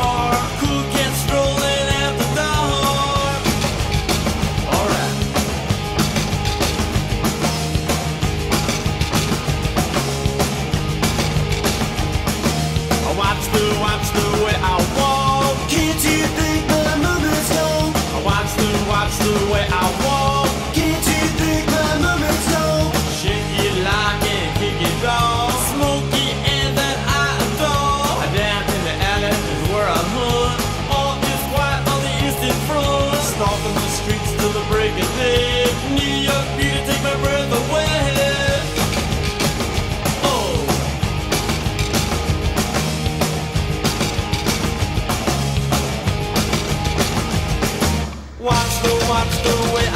bar, cool cat strolling out the door. Alright. Watch the way I walk. Can't you think my movement's gone? Watch the way I walk. Can't you think my movement's gone? Shake it like and kick it raw. Smokey and that I adore. Down in the alley is where I hunt. All is white on the eastern front. Stalking the streets till the break of day. New York beauty take my breath away. Watch the way